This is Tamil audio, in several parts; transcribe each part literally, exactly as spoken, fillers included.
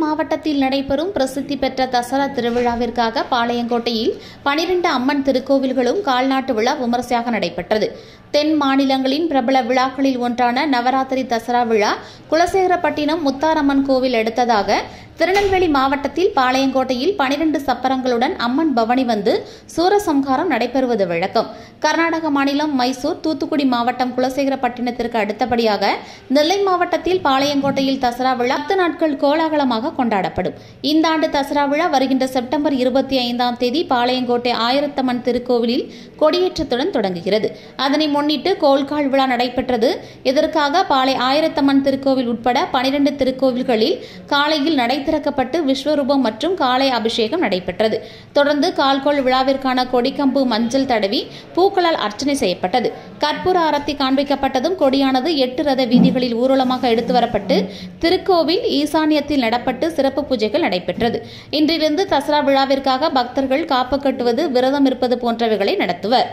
மாவட்டத்தில் நடைபெறும் பிரசித்தி பெற்ற தசரா திருவிழாவிற்காக பாளையங்கோட்டையில் பனிரெண்டு அம்மன் திருக்கோவில்களும் கால்நாட்டு விழா விமரிசையாக நடைபெற்றது. தென் மாநிலங்களின் பிரபல விழாக்களில் ஒன்றான நவராத்திரி தசரா விழா குலசேகரப்பட்டினம் முத்தாரம்மன் கோவில் எடுத்ததாக திருநெல்வேலி மாவட்டத்தில் பாளையங்கோட்டையில் பனிரெண்டு சப்பரங்களுடன் அம்மன் பவனி வந்து சூரசம்ஹாரம் நடைபெறுவது வழக்கம். கர்நாடக மாநிலம் மைசூர், தூத்துக்குடி மாவட்டம் குலசேகரப்பட்டினத்திற்கு அடுத்தபடியாக நெல்லை மாவட்டத்தில் பாளையங்கோட்டையில் தசரா விழா பத்து நாட்கள் கோலாகலமாக கொண்டாடப்படும். இந்த ஆண்டு தசரா விழா வருகின்ற செப்டம்பர் இருபத்தி ஐந்தாம் தேதி பாளையங்கோட்டை ஆயிரத்தம்மன் திருக்கோவிலில் கொடியேற்றத்துடன் தொடங்குகிறது. அதனை முன்னிட்டு கோல்கால் விழா நடைபெற்றது. இதற்காக பாளை ஆயிரத்தம்மன் திருக்கோவில் உட்பட பனிரெண்டு திருக்கோவில்களில் காலையில் நடை திறக்கப்பட்டு விஸ்வரூபம் மற்றும் காலை அபிஷேகம் நடைபெற்றது. தொடர்ந்து கால்கோள் விழாவிற்கான கொடிக்கம்பு மஞ்சள் தடவி பூக்களால் அர்ச்சனை செய்யப்பட்டது. கற்பூர ஆரத்தி காண்பிக்கப்பட்டதும் கொடியானது எட்டு ரத வீதிகளில் ஊர்வலமாக எடுத்து வரப்பட்டு திருக்கோவில் ஈசானியத்தில் நடப்பட்டு சிறப்பு பூஜைகள் நடைபெற்றது. இன்றிலிருந்து தசரா விழாவிற்காக பக்தர்கள் காப்பு கட்டுவது, விரதம் இருப்பது போன்றவைகளை நடத்துவர்.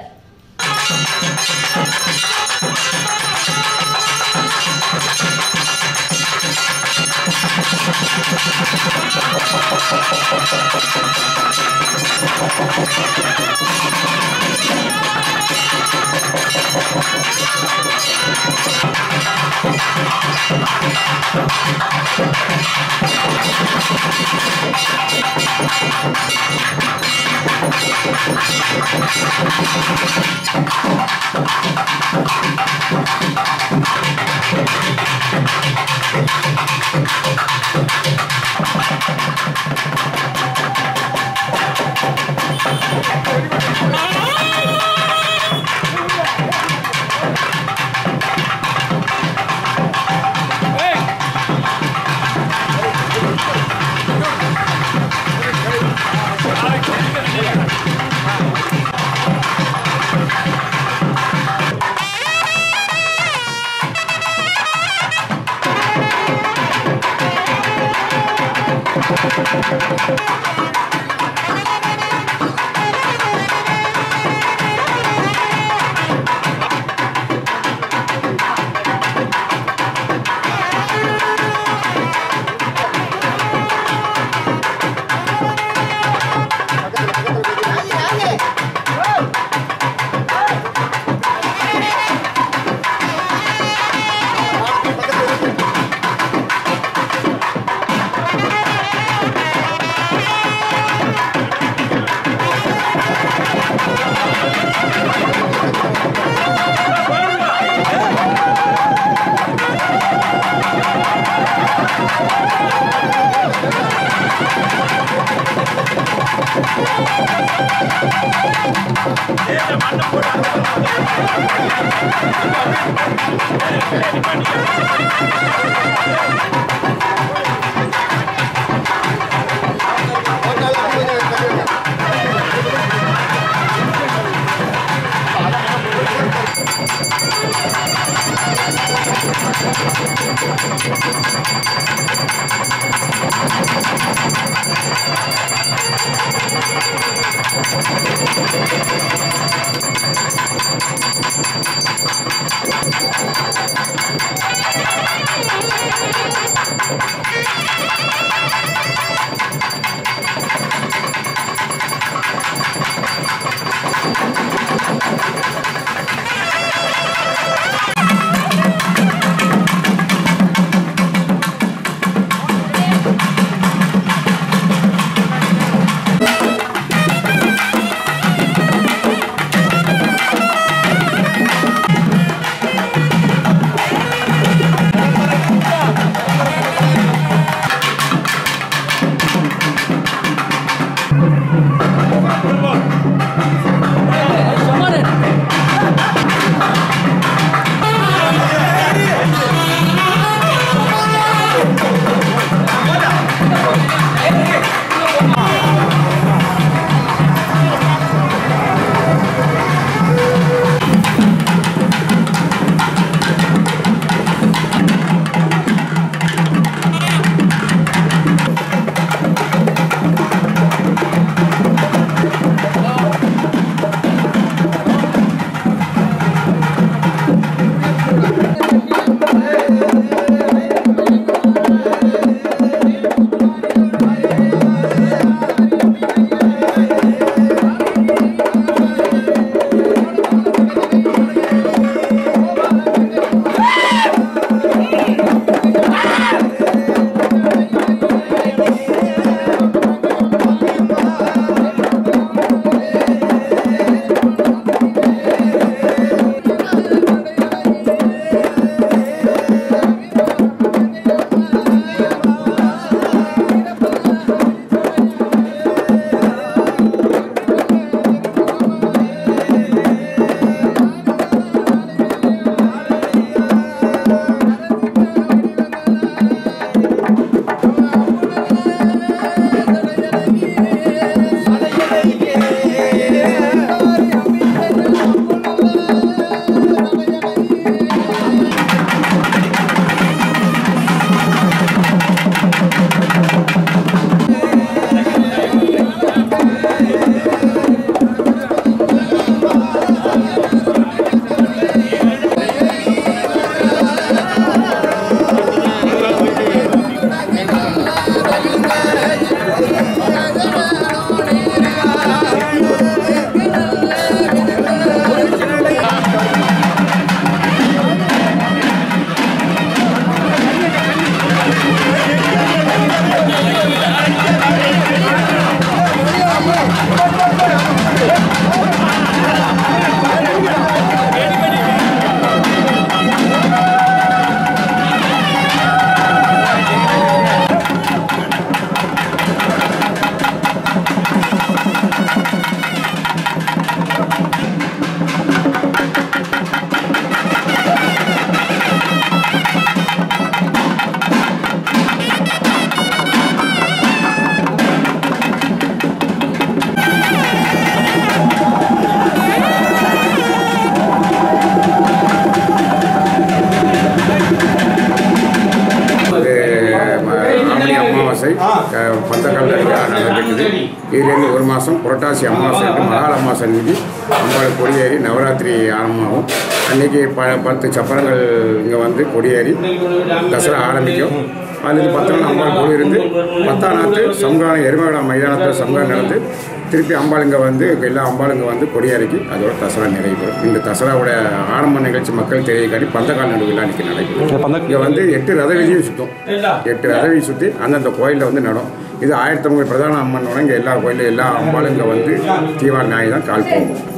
ஐப்பசி அமாவாசை மகால அமாவாசை அன்னைக்கு அம்பாள் கொடியேறி நவராத்திரி ஆரம்பமாகும். அன்றைக்கி ப பத்து சப்பரங்கள் இங்கே வந்து கொடியேறி தசரா ஆரம்பிக்கும். அதுக்கு பத்து நாள் அம்பாள் கோவில் இருந்து பத்தாம் நாள் சம்காரம் எருமகடா மைதானத்தில் சம்காரம் நடந்து திருப்பி அம்பாளுங்க வந்து எல்லா அம்பாளுங்க வந்து கொடியேறிக்கி அதோட தசரா நிறைவேறும். இந்த தசராவோட ஆரம்ப நிகழ்ச்சி மக்கள் தெரியக்காட்டி பந்தக்கால் நடு விழா அன்றைக்கி நடைபெறும். இங்கே வந்து எட்டு ரத வீதியும் சுற்றும். எட்டு ரத வீதி சுற்றி அந்தந்த கோயிலில் வந்து நடும். இது ஆயிரத்தி ஐம்பது பிரதான அம்மனோட இங்கே எல்லா கோயிலும் எல்லா அம்பாளுங்க வந்து தீவாள் நாய் தான் கால் போகும்.